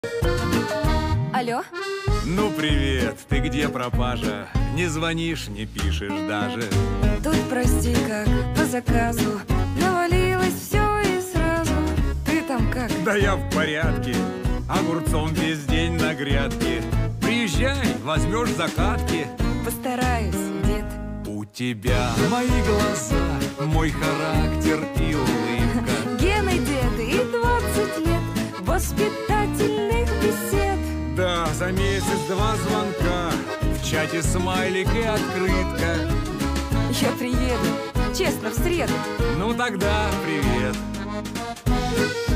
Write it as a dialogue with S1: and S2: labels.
S1: Алло?
S2: Ну, привет, ты где, пропажа? Не звонишь, не пишешь даже.
S1: Тут, прости, как по заказу навалилось все и сразу. Ты там как?
S2: Да я в порядке, огурцом весь день на грядке. Приезжай, возьмешь закатки.
S1: Постараюсь, дед.
S2: У тебя мои глаза, мой характер и улыбка.
S1: Гены, деды и 20 лет воспитательных бесед.
S2: Да, за месяц-два звонка, в чате смайлик и открытка.
S1: Я приеду, честно, в среду.
S2: Ну тогда привет.